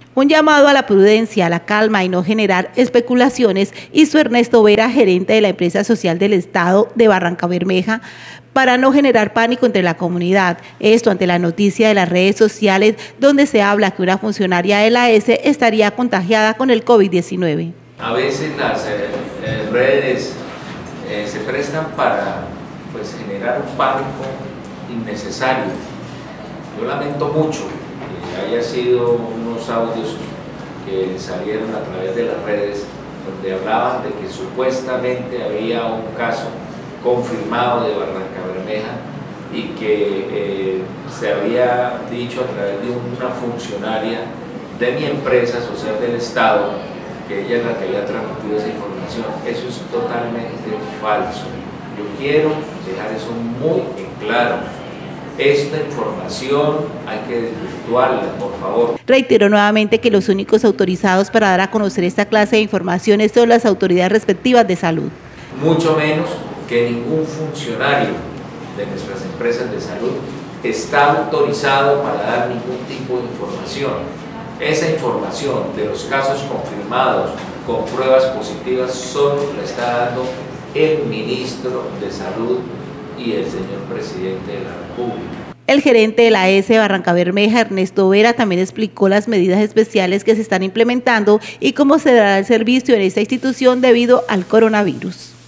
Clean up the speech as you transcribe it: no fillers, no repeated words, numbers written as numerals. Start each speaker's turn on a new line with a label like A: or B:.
A: Un llamado a la prudencia, a la calma y no generar especulaciones hizo Ernesto Vera, gerente de la empresa social del Estado de Barrancabermeja, para no generar pánico entre la comunidad. Esto ante la noticia de las redes sociales donde se habla que una funcionaria de la AES estaría contagiada con el COVID-19.
B: A veces las redes se prestan para generar un pánico innecesario. Yo lamento mucho que haya sido unos audios que salieron a través de las redes donde hablaban de que supuestamente había un caso confirmado de Barrancabermeja y que se había dicho a través de una funcionaria de mi empresa social del Estado que ella es la que había transmitido esa información. Eso es totalmente falso. Yo quiero dejar eso muy en claro. Esta información hay que desvirtuarla, por favor.
A: Reiteró nuevamente que los únicos autorizados para dar a conocer esta clase de informaciones son las autoridades respectivas de salud.
B: Mucho menos que ningún funcionario de nuestras empresas de salud está autorizado para dar ningún tipo de información. Esa información de los casos confirmados con pruebas positivas solo la está dando el ministro de Salud y el señor presidente de la República.
A: El gerente de la AES Barrancabermeja, Ernesto Vera, también explicó las medidas especiales que se están implementando y cómo se dará el servicio en esta institución debido al coronavirus.